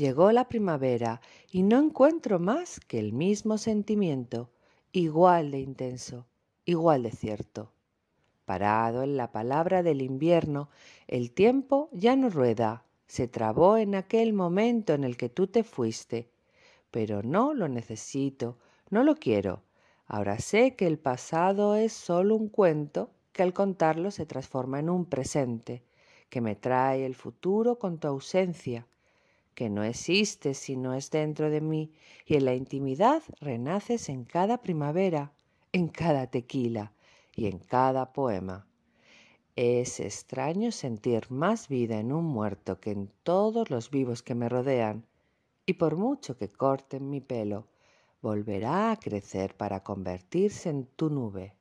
Llegó la primavera y no encuentro más que el mismo sentimiento, igual de intenso, igual de cierto. Parado en la palabra del invierno, el tiempo ya no rueda, se trabó en aquel momento en el que tú te fuiste. Pero no lo necesito, no lo quiero. Ahora sé que el pasado es solo un cuento que al contarlo se transforma en un presente, que me trae el futuro con tu ausencia, que no existe si no es dentro de mí, y en la intimidad renaces en cada primavera, en cada tequila y en cada poema. Es extraño sentir más vida en un muerto que en todos los vivos que me rodean, y por mucho que corten mi pelo, volverá a crecer para convertirse en tu nube.